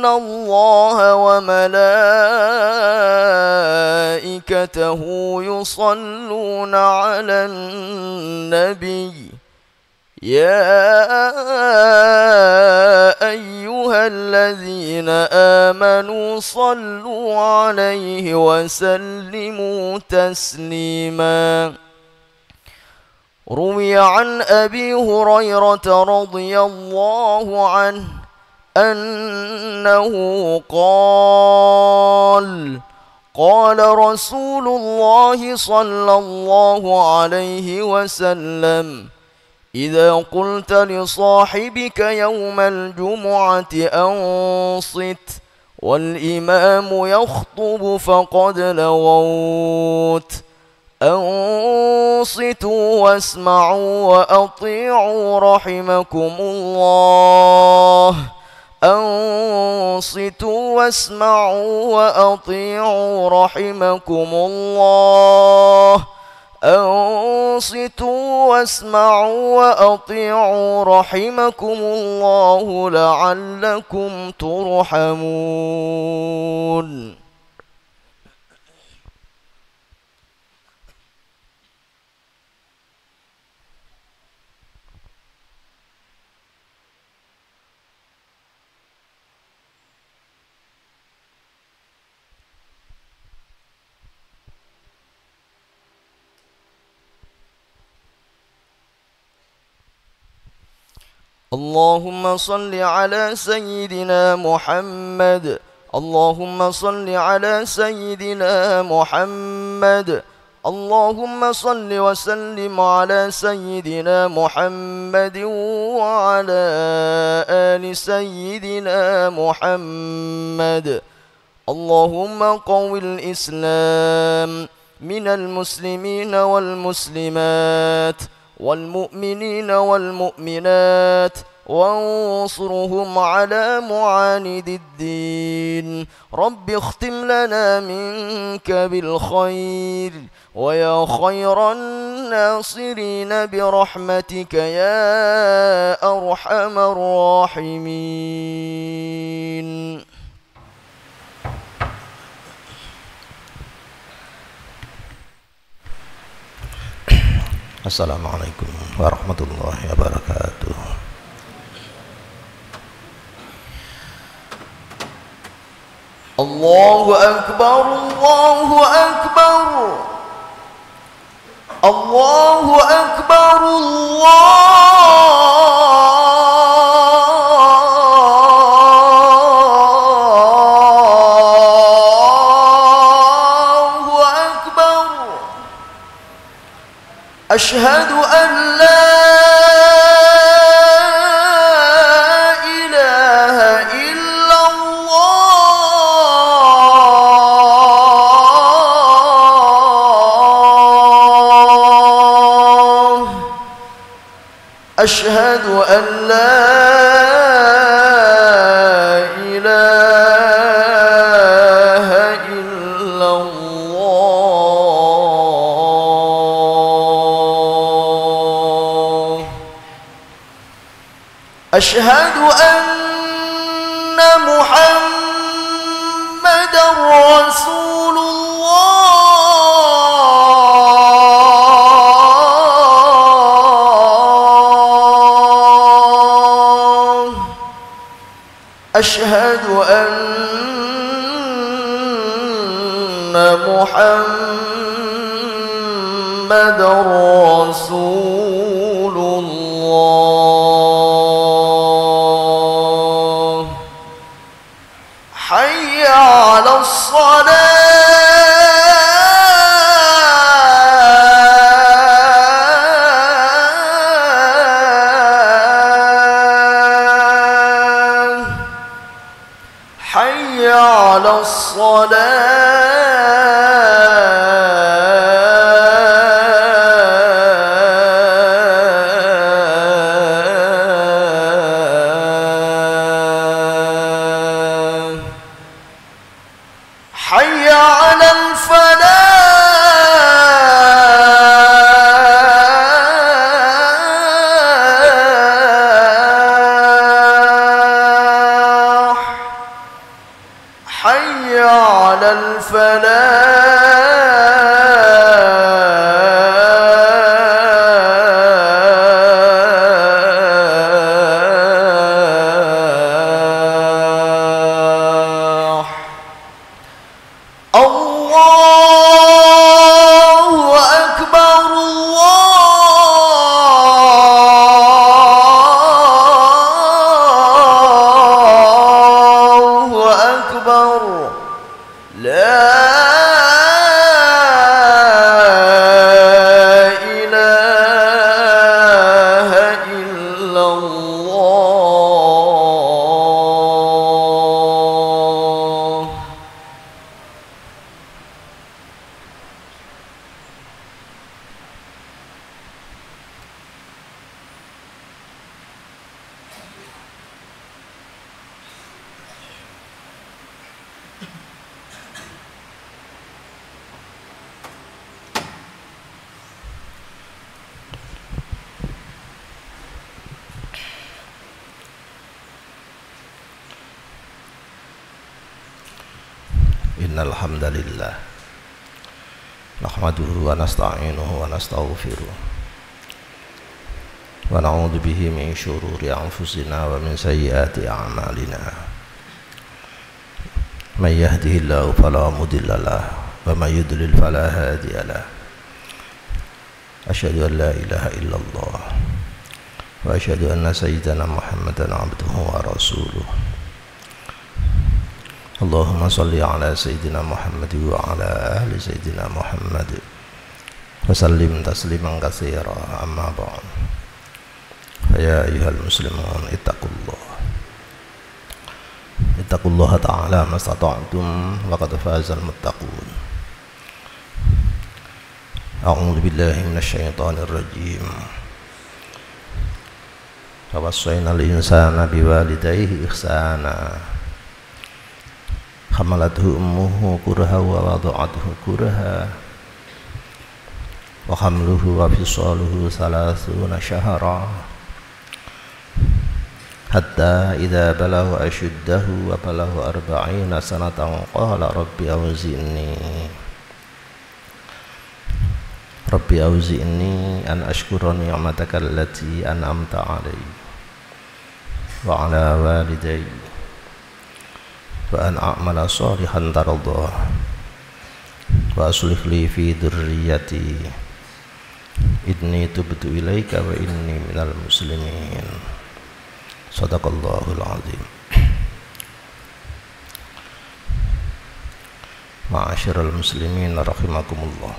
الله وملائكته يصلون على النبي يا أيها الذين آمنوا صلوا عليه وسلموا تسليما. روي عن أبي هريرة رضي الله عنه أنه قال رسول الله صلى الله عليه وسلم: إذا قلت لصاحبك يوم الجمعة أنصت والإمام يخطب فقد لغوت. أنصتوا واسمعوا وأطيعوا رحمكم الله. أنصتوا واسمعوا وأطيعوا رحمكم الله. أنصتوا واسمعوا وأطيعوا رحمكم الله لعلكم ترحمون. اللهم صل على سيدنا محمد. اللهم صل على سيدنا محمد. اللهم صل وسلم على سيدنا محمد وعلى آل سيدنا محمد. اللهم قو الإسلام من المسلمين والمسلمات والمؤمنين والمؤمنات وانصرهم على معاند الدين. رب اختم لنا منك بالخير ويا خير الناصرين برحمتك يا أرحم الراحمين. Assalamualaikum warahmatullahi wabarakatuh. Allahu Akbar, Allahu Akbar, Allahu Akbar, Allahu Akbar. أشهد أن لا إله إلا الله. أشهد أن لا إله إلا الله. أشهد أن محمدًا رسول الله. أشهد أن محمدًا رسول الله. حي على الصلاة. حي على الصلاة. حي على الفلاح. innal hamdalillah nahmaduhu wa nasta'inuhu wa nastaghfiruh wa na'udzu bihi min syururi anfusina wa min sayyiati a'malina may yahdihillahu fala mudilla lahu wa may yudlil fala hadiya lahu asyhadu an la ilaha illallah wa asyhadu anna sayyidana Muhammadan abduhu wa rasuluh. Allahumma salli ala sayyidina Muhammad wa ala ahli sayyidina Muhammad wa sallim tasliman katsira, amma ba'd. Ya ayyuhal muslimun ittaqullaha ta'ala mastata'tum wa qad fazal muttaqun. A'udzu billahi minasy syaithanir rajim. Wa wassayna al-insana biwalidayhi ihsana hamalathu ummuhu kurha wa wada'athu kurha wa hamluhu wa fisaluhu 30 syahra hatta idza balagha ashuddahu wa balagha 40 sanatan qala rabbi auzi'ni an ashkura ni'mataka allati an'amta 'alayya wa 'ala walidayya wa an a'mala shalihan tardah wa aslih li fi dzurriyyati inni tubtu ilaika wa inni minal muslimin. Shadaqallahul azim. Ma'asyiral muslimin rahimakumullah,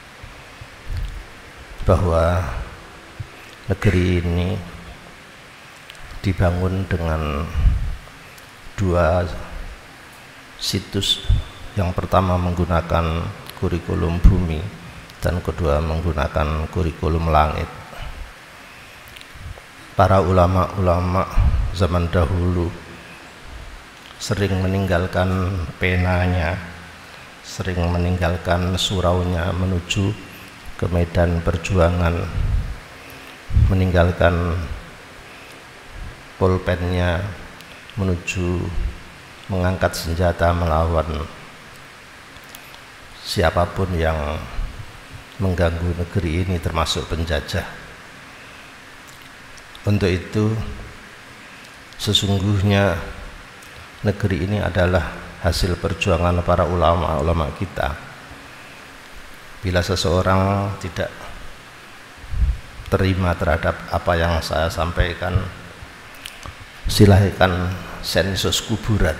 bahwa negeri ini dibangun dengan dua situs. Yang pertama menggunakan kurikulum bumi dan kedua menggunakan kurikulum langit. Para ulama-ulama zaman dahulu sering meninggalkan penanya, sering meninggalkan suraunya menuju ke medan perjuangan, meninggalkan pulpennya menuju mengangkat senjata melawan siapapun yang mengganggu negeri ini, termasuk penjajah. Untuk itu sesungguhnya negeri ini adalah hasil perjuangan para ulama-ulama kita. Bila seseorang tidak terima terhadap apa yang saya sampaikan, silahkan sensus kuburan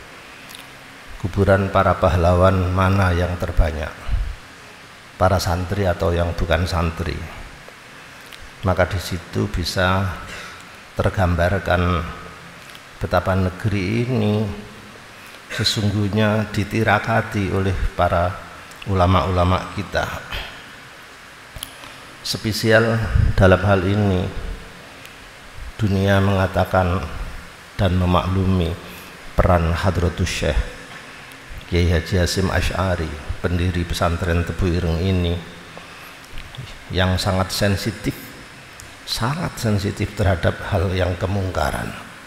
para pahlawan mana yang terbanyak, para santri atau yang bukan santri. Maka di situ bisa tergambarkan betapa negeri ini sesungguhnya ditirakati oleh para ulama-ulama kita. Spesial dalam hal ini dunia mengatakan dan memaklumi peran Hadratus Syekh Kiai Haji Hasyim Asy'ari, pendiri pesantren Tebu Ireng ini, yang sangat sensitif terhadap hal yang kemungkaran.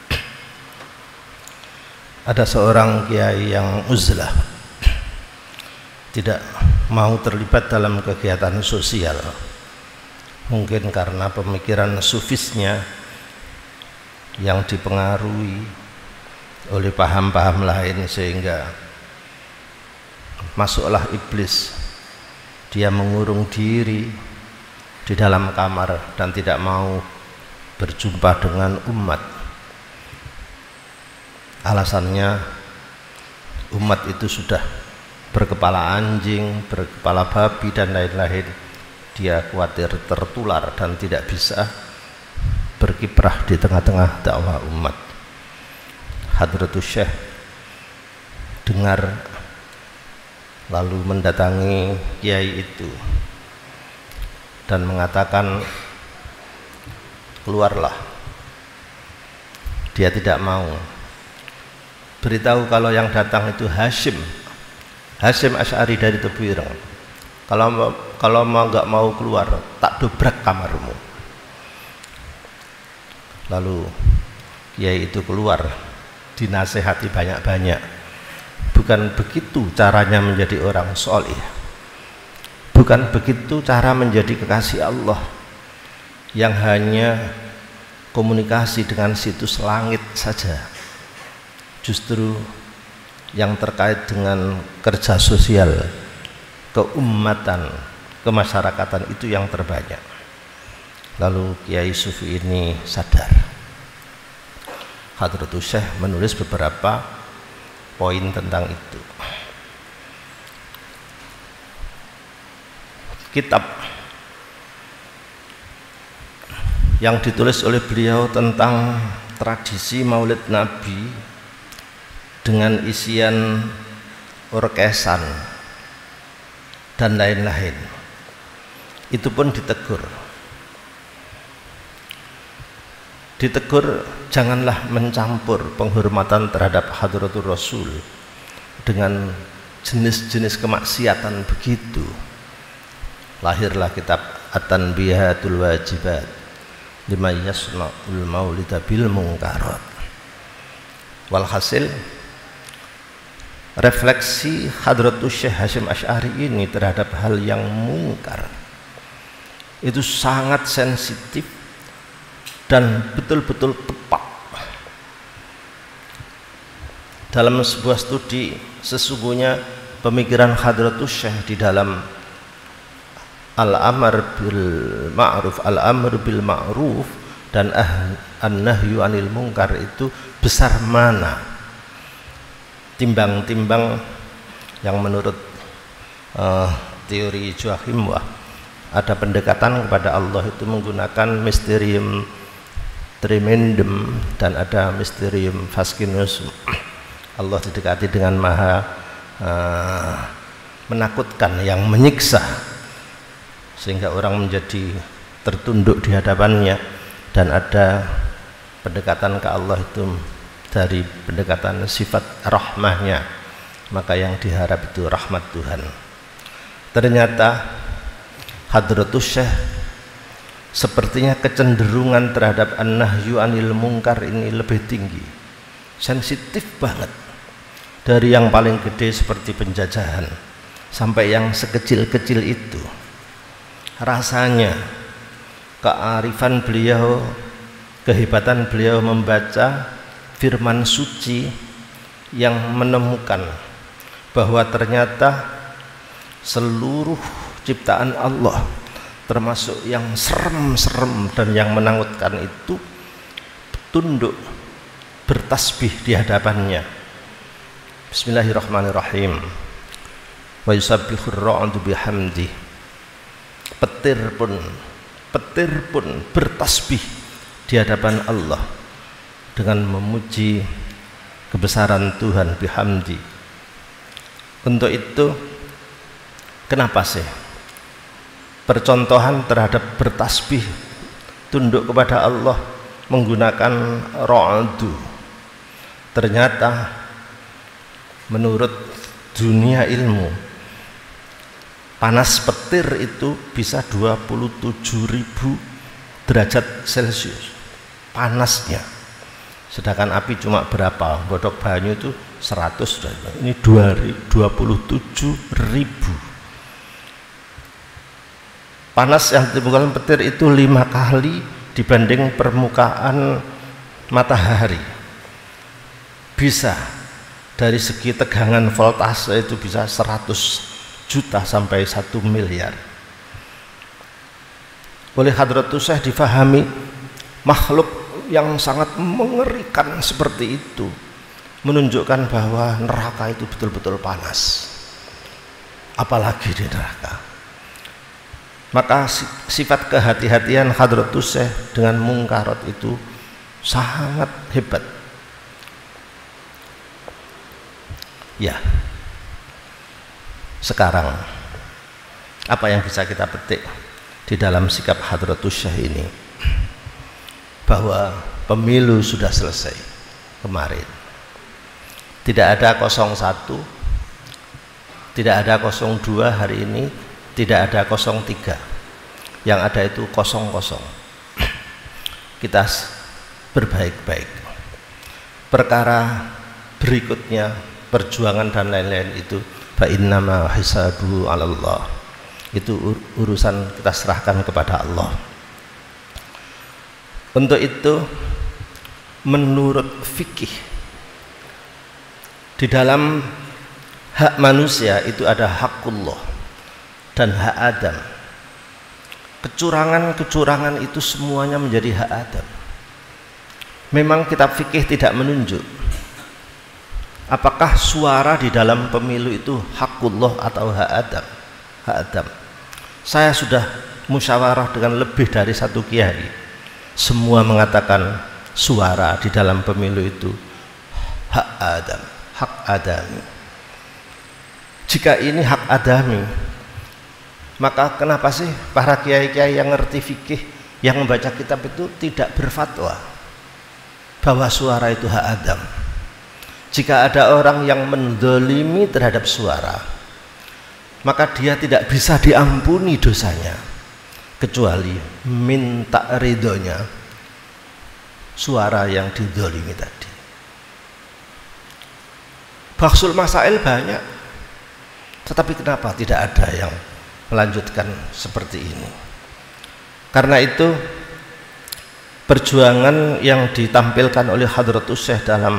Ada seorang kiai yang uzlah, tidak mau terlibat dalam kegiatan sosial, mungkin karena pemikiran sufisnya yang dipengaruhi oleh paham-paham lain, sehingga masuklah iblis. Dia mengurung diri di dalam kamar dan tidak mau berjumpa dengan umat. Alasannya umat itu sudah berkepala anjing, berkepala babi dan lain-lain. Dia khawatir tertular dan tidak bisa berkiprah di tengah-tengah dakwah umat. Hadratus Syekh dengar, lalu mendatangi kiai itu dan mengatakan, keluarlah. Dia tidak mau. Beritahu kalau yang datang itu Hasyim Asy'ari dari Tebu Ireng. Kalau nggak mau keluar, tak dobrak kamarmu. Lalu kiai itu keluar, dinasehati banyak-banyak. bukan begitu caranya menjadi orang soleh, bukan begitu cara menjadi kekasih Allah yang hanya komunikasi dengan situs langit saja. Justru yang terkait dengan kerja sosial, keumatan, kemasyarakatan itu yang terbanyak. Lalu Kiai Sufi ini sadar. Hadratus Syekh menulis beberapa poin tentang itu. Kitab yang ditulis oleh beliau tentang tradisi Maulid Nabi dengan isian orkesan dan lain-lain, itu pun ditegur, janganlah mencampur penghormatan terhadap Hadratur Rasul dengan jenis-jenis kemaksiatan begitu. Lahirlah kitab At-Tanbihatul Wajibat lima yasna'ul maulida bil mungkarat. Walhasil, refleksi Hadratus Syekh Hasyim Asy'ari ini terhadap hal yang mungkar itu sangat sensitif dan betul-betul tepat. Dalam sebuah studi, sesungguhnya pemikiran Hadratus Syekh di dalam al-amr bil ma'ruf dan an-nahyu anil munkar itu besar mana timbang-timbang yang menurut teori Joachim Wah, ada pendekatan kepada Allah itu menggunakan mysterium tremendum dan ada mysterium fascinus. Allah didekati dengan maha menakutkan yang menyiksa sehingga orang menjadi tertunduk di hadapannya, dan ada pendekatan ke Allah itu dari pendekatan sifat rahmahnya, maka yang diharap itu rahmat Tuhan. Ternyata Hadratus Syekh sepertinya kecenderungan terhadap an-nahyu anil munkar ini lebih tinggi, sensitif banget, dari yang paling gede seperti penjajahan sampai yang sekecil-kecil itu. Rasanya kearifan beliau, kehebatan beliau membaca firman suci yang menemukan bahwa ternyata seluruh ciptaan Allah, termasuk yang serem-serem dan yang menakutkan itu, tunduk bertasbih di hadapannya. Bismillahirrahmanirrahim. Wa yusabbihur ra'du bihamdi. Petir pun bertasbih di hadapan Allah dengan memuji kebesaran Tuhan, bihamdi. Untuk itu, kenapa sih percontohan terhadap bertasbih, tunduk kepada Allah menggunakan ra'du? Ternyata menurut dunia ilmu, panas petir itu bisa 27.000 derajat Celcius panasnya, sedangkan api cuma berapa, godok banyu itu 100, ini 27.000. Panas yang ditimbulkan petir itu 5 kali dibanding permukaan matahari. Bisa dari segi tegangan voltase itu bisa 100 juta sampai 1 miliar. Oleh Hadratus Syekh difahami makhluk yang sangat mengerikan seperti itu menunjukkan bahwa neraka itu betul-betul panas, apalagi di neraka. Maka sifat kehati-hatian Hadratus Syekh dengan mungkarat itu sangat hebat. Ya, sekarang apa yang bisa kita petik di dalam sikap Hadratus Syekh ini? Bahwa pemilu sudah selesai kemarin, tidak ada 01, tidak ada 02 hari ini, tidak ada 03, yang ada itu 00. Kita berbaik-baik. Perkara berikutnya perjuangan dan lain-lain itu fa innama hisabuhu 'ala Allah. Itu urusan kita serahkan kepada Allah. Untuk itu menurut fikih di dalam hak manusia itu ada hakullah dan hak Adam. Kecurangan-kecurangan itu semuanya menjadi hak Adam. Memang kitab fikih tidak menunjuk apakah suara di dalam pemilu itu hakullah atau hak Adam. Hak Adam. Saya sudah musyawarah dengan lebih dari satu kiai. Semua mengatakan suara di dalam pemilu itu hak Adam, hak adami. Jika ini hak adami, maka kenapa sih para kiai-kiai yang ngerti fikih, yang membaca kitab itu tidak berfatwa bahwa suara itu hak Adam? Jika ada orang yang mendolimi terhadap suara, maka dia tidak bisa diampuni dosanya kecuali minta ridhonya suara yang didolimi tadi. Bahsul masail banyak, tetapi kenapa tidak ada yang melanjutkan seperti ini? Karena itu perjuangan yang ditampilkan oleh Hadratus Syekh dalam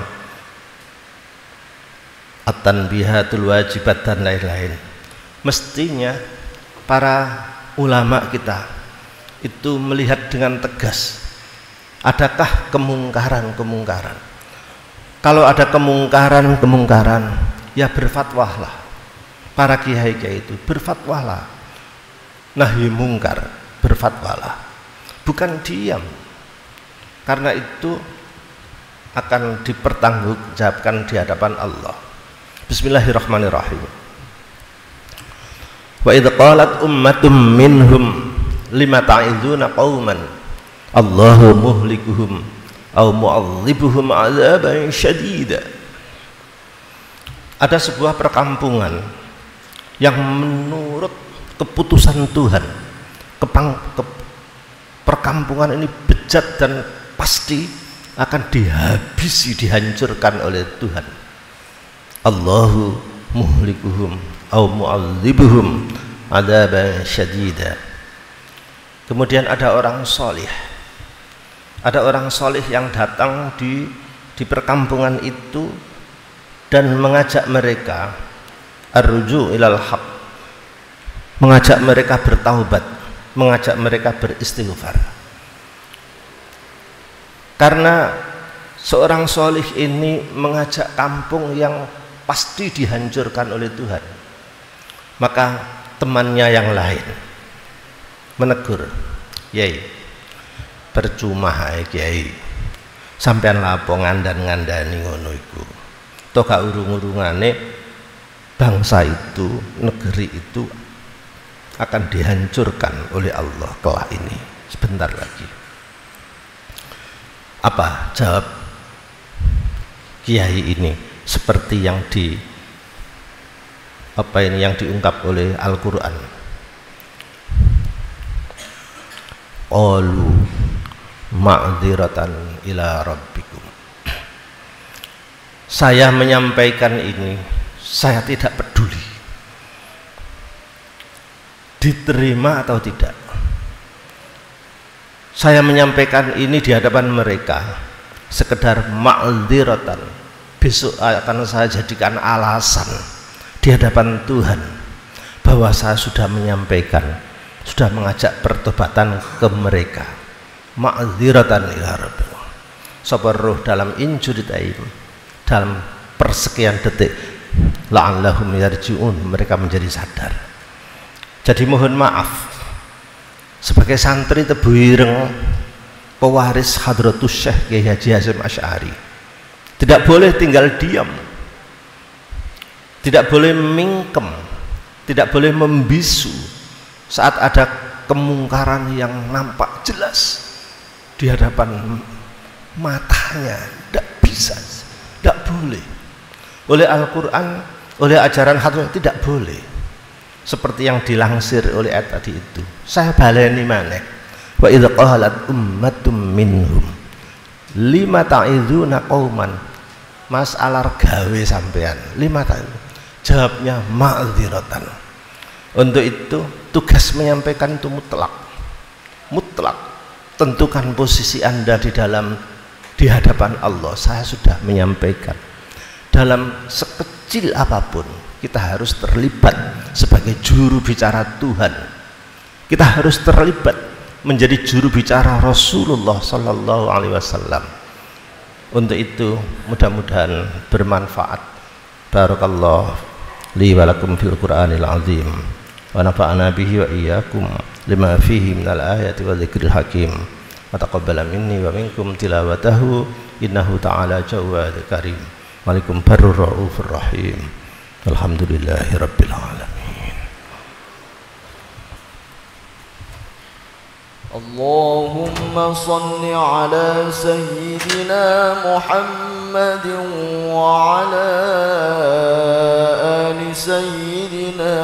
At-Tanbihatul Wajibat dan lain-lain, mestinya para ulama kita itu melihat dengan tegas, adakah kemungkaran-kemungkaran. Kalau ada kemungkaran-kemungkaran, ya berfatwalah. Para kiai-kiai itu berfatwalah. Nahi mungkar, berfatwalah. Bukan diam. Karena itu akan dipertanggungjawabkan di hadapan Allah. Bismillahirrahmanirrahim. Wa idh qalat ummatum minhum lima ta'iduna qauman Allahu muhlikuhum aw mu'adzibuhum 'adzaban syadida. Ada sebuah perkampungan yang menurut keputusan Tuhan, perkampungan ini bejat dan pasti akan dihabisi, dihancurkan oleh Tuhan. Allahu muhlikuhum aw mu'adzibuhum 'adzaban syadida. Kemudian ada orang solih, ada orang solih yang datang di perkampungan itu dan mengajak mereka arruju ilal haq, mengajak mereka bertaubat, mengajak mereka beristighfar. Karena seorang solih ini mengajak kampung yang pasti dihancurkan oleh Tuhan, maka temannya yang lain menegur, "Yai, percuma hae Kiai, sampean lapongan dan ngandani ngono iku. Toh gak urung-urungane bangsa itu, negeri itu akan dihancurkan oleh Allah kelak ini, sebentar lagi." Apa jawab kiai ini? Seperti yang yang diungkap oleh Al-Qur'an. Qalu ma'dziratan ila rabbikum. Saya menyampaikan ini, saya tidak peduli diterima atau tidak. Saya menyampaikan ini di hadapan mereka sekedar ma'dziratan. Besok akan saya jadikan alasan di hadapan Tuhan bahwa saya sudah menyampaikan, sudah mengajak pertobatan ke mereka. Ma'dziratan ila rabbikum. Sapa roh dalam injuritaim, dalam persekian detik, la'allahum yarji'un, mereka menjadi sadar. Jadi mohon maaf sebagai santri Tebu Ireng, pewaris Hadratus Syekh Kiai Haji Hasyim Asy'ari, tidak boleh tinggal diam, tidak boleh mingkem, tidak boleh membisu saat ada kemungkaran yang nampak jelas di hadapan matanya. Tidak bisa, tidak boleh. Oleh Al-Quran, oleh ajaran Hadratus tidak boleh. Seperti yang dilangsir oleh ayat tadi itu. Saya baleni maneh. Wa idz qalat ummatum minhum lima ta'iduna qauman masalah gawe sampean 5 tahun. Jawabnya ma'dziratan. Untuk itu tugas menyampaikan itu mutlak. Tentukan posisi Anda di hadapan Allah. Saya sudah menyampaikan. Dalam sekecil apapun kita harus terlibat sebagai juru bicara Tuhan. Kita harus terlibat menjadi juru bicara Rasulullah sallallahu alaihi wasallam. Untuk itu mudah-mudahan bermanfaat. Barakallah li wa lakum fil Qur'anil azim wa nafa'ana bihi wa iyyakum lima fihi minal ayati wa dzikril hakim wa taqabbala minni wa minkum tilawatahu innahu ta'ala jawwadun karim malikum barur raufur rahim alhamdulillahi rabbil alamin. اللهم صل على سيدنا محمد وعلى آل سيدنا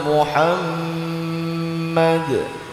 محمد.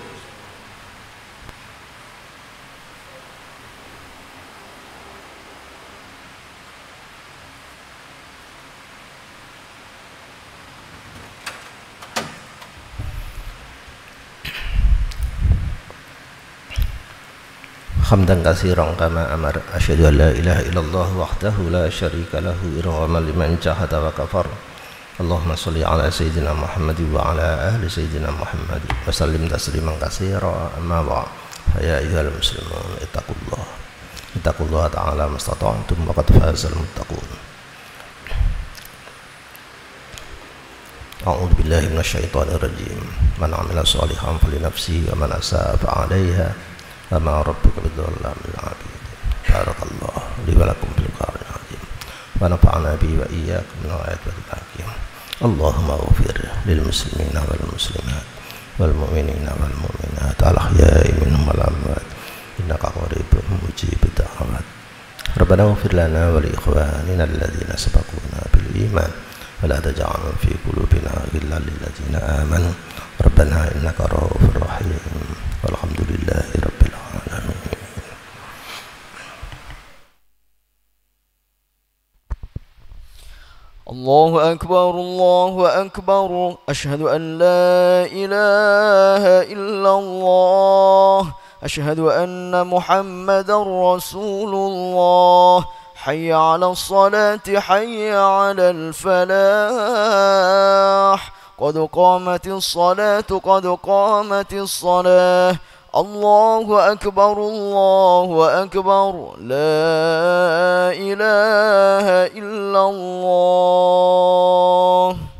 Hamdan katsiran kama amar asyhadu an la ilaha illallah wahdahu la syarika lahu irghaman liman jahada wa kafar. Allahumma shalli ala sayyidina Muhammad wa ala ali sayyidina Muhammad wa sallim tasliman katsira amma ba'd. Ya ayyuhal muslimun ittaqullaha ta'ala mastata'tum wa qad fazal muttaqun. A'udzu billahi minasyaitonir rajim. Man 'amila shalihan falinafsihi wa man asaa fa'alaiha Ama rabbuka bidzallamil 'abid. Barakallahu li wa lakum fil Qur'anil 'azim. Wa nafa'ana bihi wa iyyakum min ayatil hakim. Allahumma ighfir lil muslimina wal muslimat wal mu'minina wal mu'minat al ahya'i minhum wal amwat innaka qaribun mujibud da'awat. Rabbana ighfir lana wa li ikhwanina alladhina sabaquna bil iman wa la taj'al fi qulubina ghillan lil ladzina amanu. Rabbana innaka ra'ufur rahim. Walhamdulillahi rabbil alamin. الله أكبر أشهد أن لا إله إلا الله أشهد أن محمدا رسول الله حي على الصلاة حي على الفلاح قد قامت الصلاة قد قامت الصلاة الله أكبر لا إله إلا الله.